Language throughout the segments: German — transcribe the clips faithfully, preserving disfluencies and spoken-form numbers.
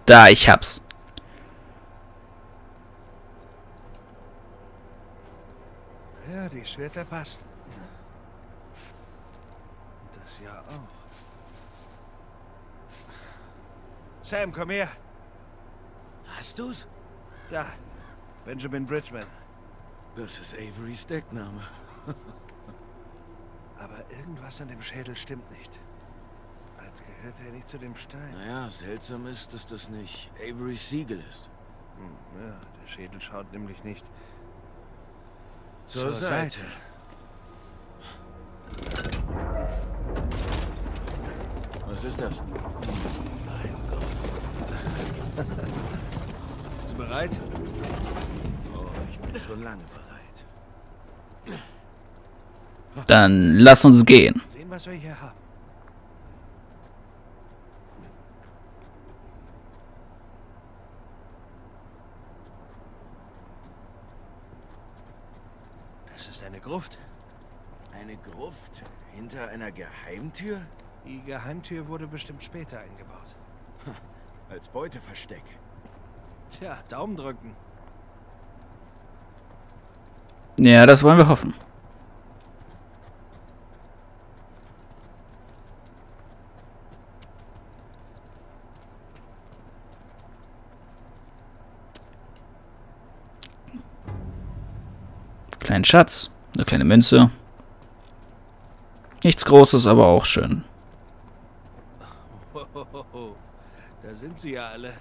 Da, ich hab's. Ja, die Schwerter passen. Und das ja auch. Sam, komm her. Hast du's? Da, Benjamin Bridgman. Das ist Averys Deckname. Aber irgendwas an dem Schädel stimmt nicht. Als gehört er nicht zu dem Stein. Naja, seltsam ist, dass das nicht Averys Siegel ist. Hm, ja, der Schädel schaut nämlich nicht Zur, zur Seite. Seite. Was ist das? Mein Gott. Bist du bereit? Oh, ich bin schon lange bereit. Dann lass uns gehen. Sehen, was wir hier haben. Das ist eine Gruft. Eine Gruft hinter einer Geheimtür? Die Geheimtür wurde bestimmt später eingebaut. Als Beuteversteck. Tja, Daumen drücken. Ja, das wollen wir hoffen. Kleinen Schatz, eine kleine Münze. Nichts Großes, aber auch schön. Hohoho, da sind sie ja alle.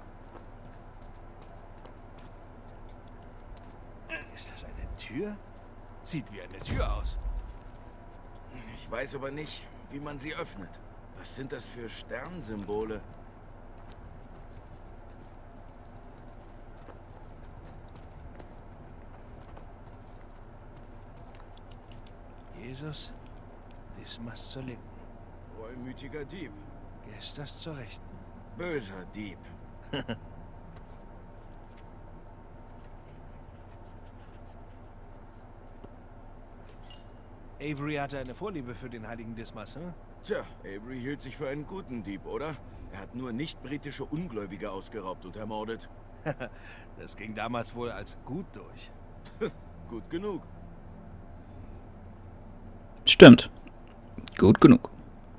Ist das eine Tür? Sieht wie eine Tür aus. Ich weiß aber nicht, wie man sie öffnet. Was sind das für Sternsymbole? Jesus, Dismas zur Linken. Reumütiger Dieb. Gestas zur Rechten. Böser Dieb. Avery hatte eine Vorliebe für den heiligen Dismas, hm? Tja, Avery hielt sich für einen guten Dieb, oder? Er hat nur nicht-britische Ungläubige ausgeraubt und ermordet. Das ging damals wohl als gut durch. Gut genug. Stimmt. Gut genug.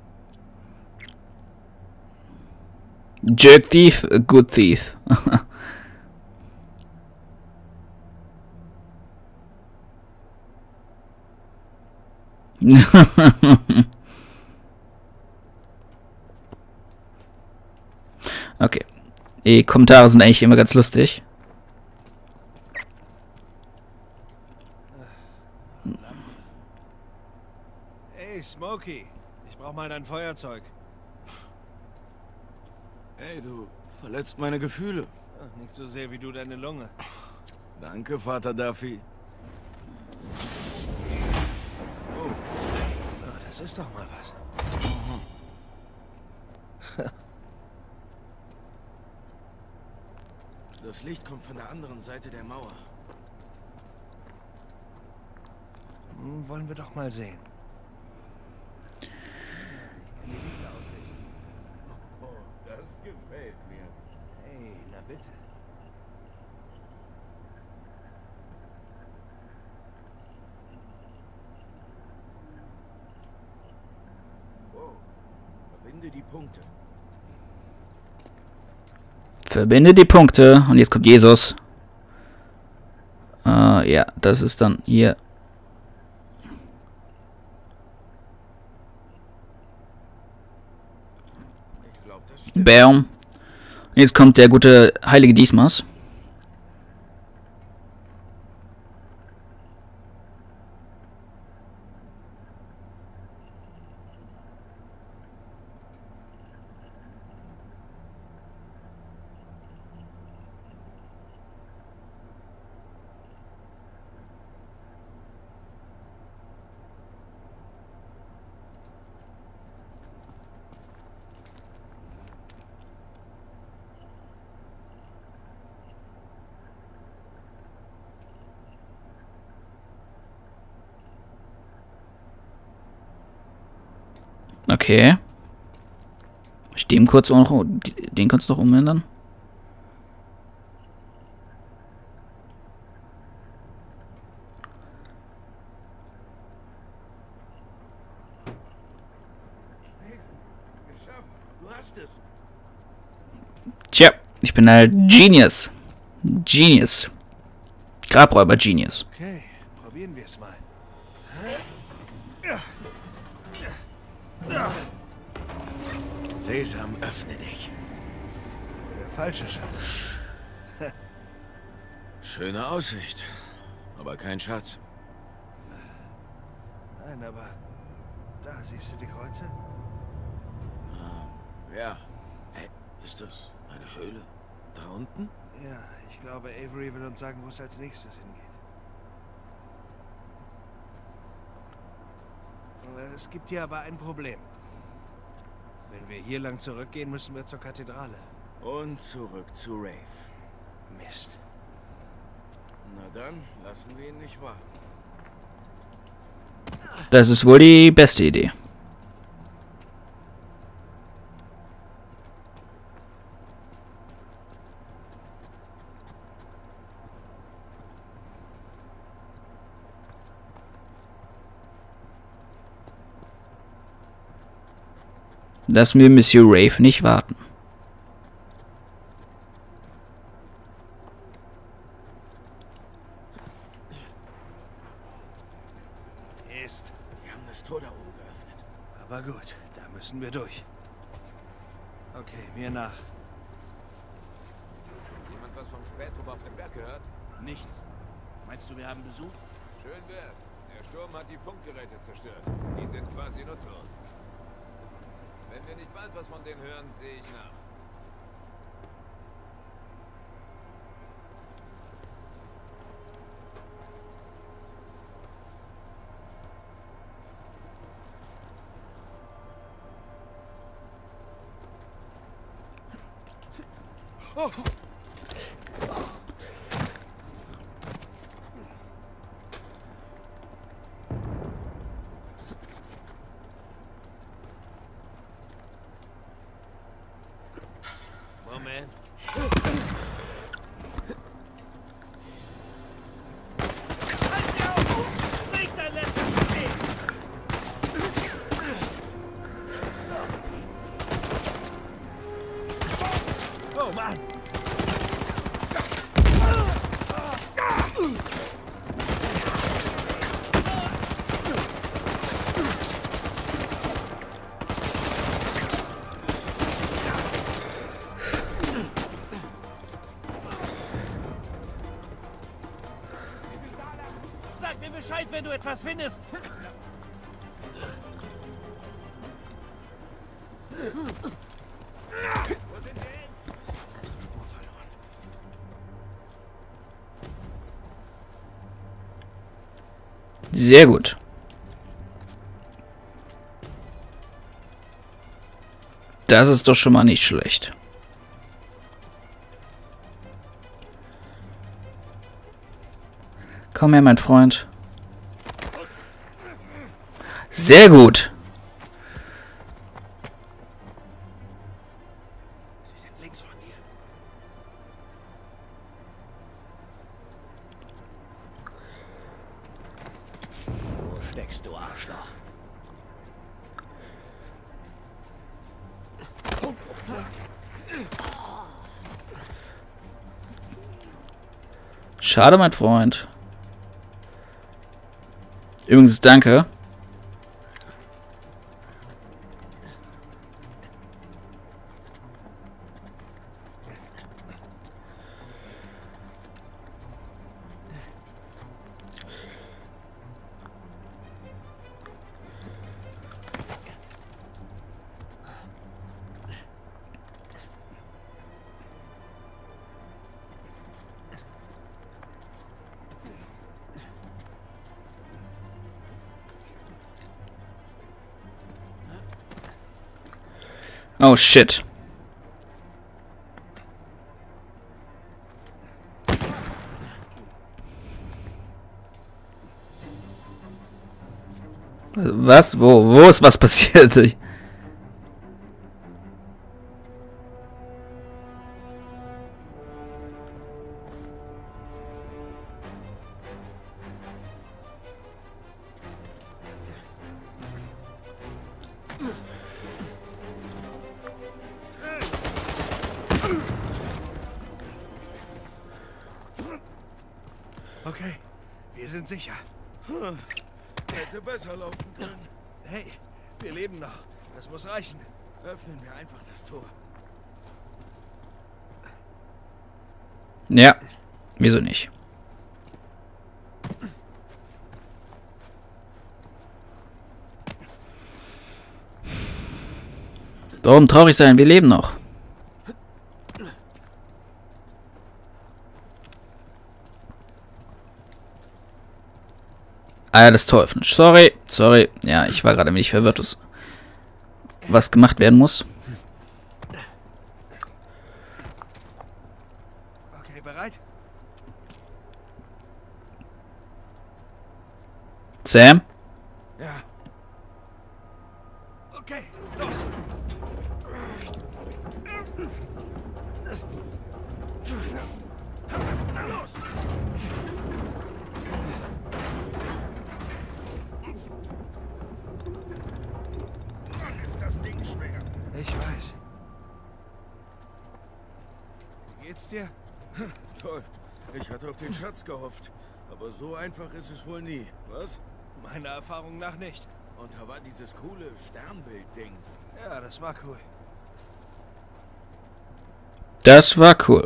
Jerk Thief, Good Thief. Okay. Die Kommentare sind eigentlich immer ganz lustig. Hey, Smokey, ich brauch mal dein Feuerzeug. Hey, du verletzt meine Gefühle. Ach, nicht so sehr wie du deine Lunge. Danke, Vater Duffy. Oh, das ist doch mal was. Das Licht kommt von der anderen Seite der Mauer. Hm, wollen wir doch mal sehen. Oh, das gefällt mir. Hey, na bitte. Wow. Verbinde die Punkte. Verbinde die Punkte. Und jetzt kommt Jesus. Äh, ja, das ist dann hier. Ich glaube, das stimmt. Bam. Und jetzt kommt der gute heilige Dismas. Okay. Dem kurz auch noch, den kannst du noch umändern. Du hast es. Tja, ich bin halt Genius. Genius. Grabräuber Genius. Okay, probieren wir es mal. Sesam, öffne dich. Der falsche Schatz. Schöne Aussicht, aber kein Schatz. Nein, aber da siehst du die Kreuze? Ja. Hey, ist das eine Höhle? Da unten? Ja, ich glaube, Avery will uns sagen, wo es als nächstes hingeht. Es gibt hier aber ein Problem. Wenn wir hier lang zurückgehen, müssen wir zur Kathedrale. Und zurück zu Rafe. Mist. Na dann, lassen wir ihn nicht warten. Das ist wohl die beste Idee. Lassen wir Monsieur Rafe nicht warten. Mist. Wir haben das Tor da oben geöffnet. Aber gut, da müssen wir durch. Okay, mir nach. Jemand was vom Spätrupp auf dem Berg gehört? Nichts. Meinst du, wir haben Besuch? Schön wär's. Der Sturm hat die Funkgeräte zerstört. Die sind quasi nutzlos. Wenn wir nicht bald was von denen hören, sehe ich nach. Oh. Moment. Nicht dein letztes Weg! Oh Mann! Sag mir Bescheid, wenn du etwas findest. Sehr gut. Das ist doch schon mal nicht schlecht. Komm her, mein Freund. Sehr gut. Sie sind links von dir. Wo steckst du, Arschloch? Schade, mein Freund. Übrigens, danke. Oh, shit. Was? Wo? Wo ist was passiert? Okay, wir sind sicher. Hätte besser laufen können. Hey, wir leben noch. Das muss reichen. Öffnen wir einfach das Tor. Ja, wieso nicht? Warum traurig sein? Wir leben noch. Ah ja, das Tor öffnet. Sorry, sorry. Ja, ich war gerade ein wenig verwirrt, dass was gemacht werden muss. Okay, bereit? Sam? Ja, Okay, los. Na los. Mann, ist das Ding schwer. Ich weiß. Wie geht's dir? Toll. Ich hatte auf den Schatz gehofft. Aber so einfach ist es wohl nie. Was? Meiner Erfahrung nach nicht. Und da war dieses coole Sternbild-Ding. Ja, das war cool. Das war cool.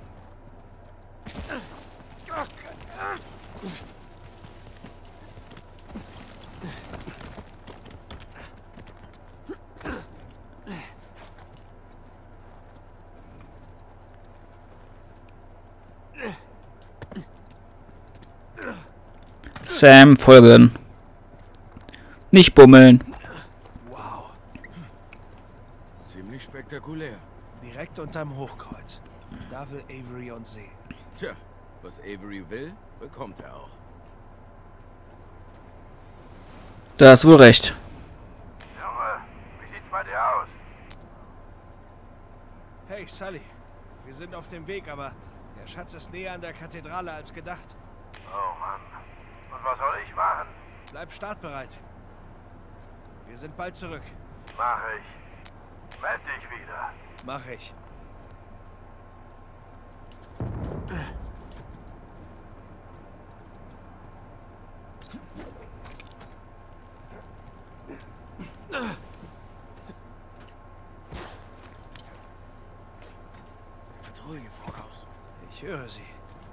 Sam, folgen. Nicht bummeln. Wow. Ziemlich spektakulär. Direkt unterm Hochkreuz. Da will Avery uns sehen. Tja, was Avery will, bekommt er auch. Da hast wohl recht. Junge, wie sieht's bei dir aus? Hey, Sully. Wir sind auf dem Weg, aber der Schatz ist näher an der Kathedrale als gedacht. Oh Mann. Und was soll ich machen? Bleib startbereit. Wir sind bald zurück. Mach ich. Meld dich wieder. Mach ich. Patrouille voraus. Ich höre sie.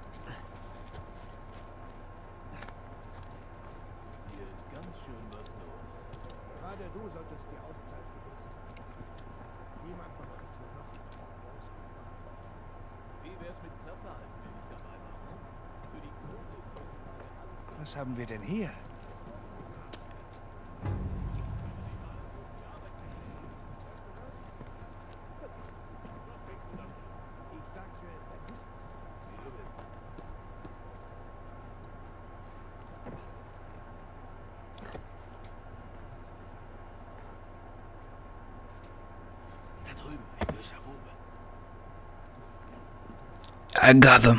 Hier ist ganz schön was los. Gerade du solltest die Auszeit benutzen. Niemand von uns wird noch rauskommen. Wie wär's mit Körperhalten, wenn ich dabei war? Für die Quote ist heutzutage alles. Was haben wir denn hier? Ich sagte, vergiss es. Wie du willst. Da drüben, ein böser Bube. I got them.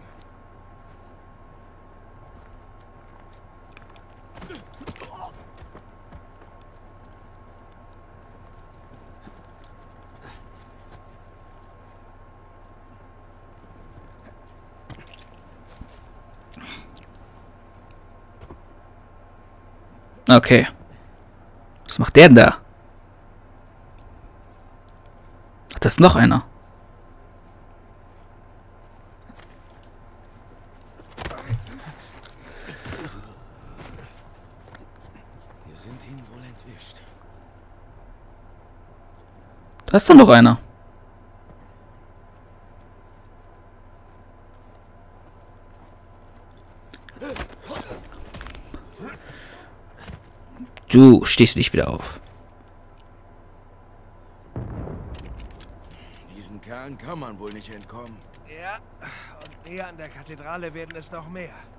Okay. Was macht der denn da? Ach, da ist noch einer. Wir sind ihn wohl entwischt. Da ist doch noch einer. Du stehst nicht wieder auf. Diesen Kerlen kann man wohl nicht entkommen. Ja, und näher an der Kathedrale werden es noch mehr.